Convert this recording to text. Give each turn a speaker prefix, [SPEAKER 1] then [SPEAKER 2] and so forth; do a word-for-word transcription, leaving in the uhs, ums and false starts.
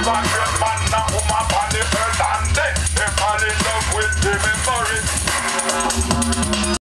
[SPEAKER 1] a great man, a woman on the earth and they, they fall in love with the memory.